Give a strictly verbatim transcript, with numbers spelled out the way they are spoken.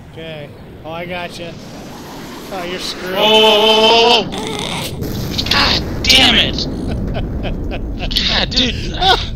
Okay. Oh, I got you. Oh, you're screwed. Oh! God damn it! God, dude.